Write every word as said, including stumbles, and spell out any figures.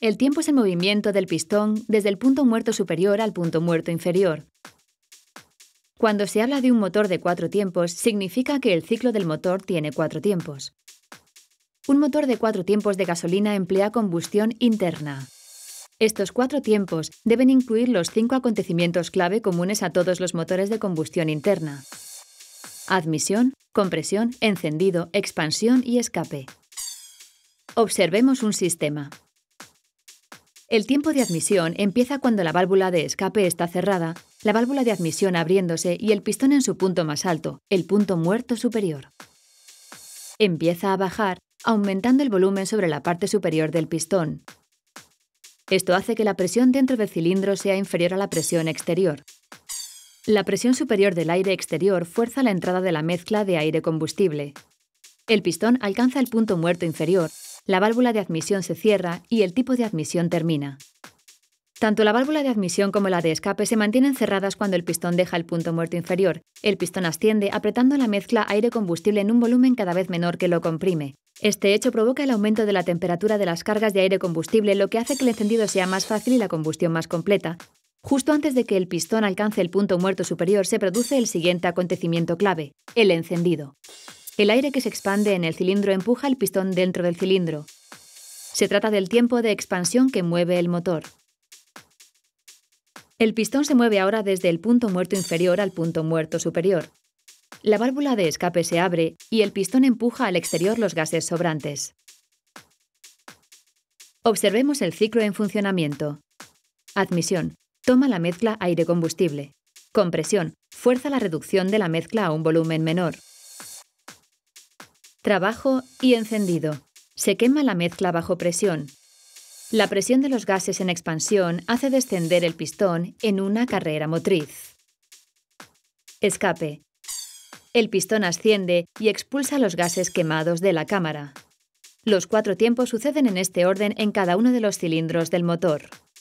El tiempo es el movimiento del pistón desde el punto muerto superior al punto muerto inferior. Cuando se habla de un motor de cuatro tiempos, significa que el ciclo del motor tiene cuatro tiempos. Un motor de cuatro tiempos de gasolina emplea combustión interna. Estos cuatro tiempos deben incluir los cinco acontecimientos clave comunes a todos los motores de combustión interna: admisión, compresión, encendido, expansión y escape. Observemos un sistema. El tiempo de admisión empieza cuando la válvula de escape está cerrada, la válvula de admisión abriéndose y el pistón en su punto más alto, el punto muerto superior. Empieza a bajar, aumentando el volumen sobre la parte superior del pistón. Esto hace que la presión dentro del cilindro sea inferior a la presión exterior. La presión superior del aire exterior fuerza la entrada de la mezcla de aire-combustible. El pistón alcanza el punto muerto inferior, la válvula de admisión se cierra y el tipo de admisión termina. Tanto la válvula de admisión como la de escape se mantienen cerradas cuando el pistón deja el punto muerto inferior. El pistón asciende apretando la mezcla aire-combustible en un volumen cada vez menor que lo comprime. Este hecho provoca el aumento de la temperatura de las cargas de aire-combustible, lo que hace que el encendido sea más fácil y la combustión más completa. Justo antes de que el pistón alcance el punto muerto superior se produce el siguiente acontecimiento clave: el encendido. El aire que se expande en el cilindro empuja el pistón dentro del cilindro. Se trata del tiempo de expansión que mueve el motor. El pistón se mueve ahora desde el punto muerto inferior al punto muerto superior. La válvula de escape se abre y el pistón empuja al exterior los gases sobrantes. Observemos el ciclo en funcionamiento. Admisión: toma la mezcla aire-combustible. Compresión: fuerza la reducción de la mezcla a un volumen menor. Trabajo y encendido: se quema la mezcla bajo presión. La presión de los gases en expansión hace descender el pistón en una carrera motriz. Escape: el pistón asciende y expulsa los gases quemados de la cámara. Los cuatro tiempos suceden en este orden en cada uno de los cilindros del motor.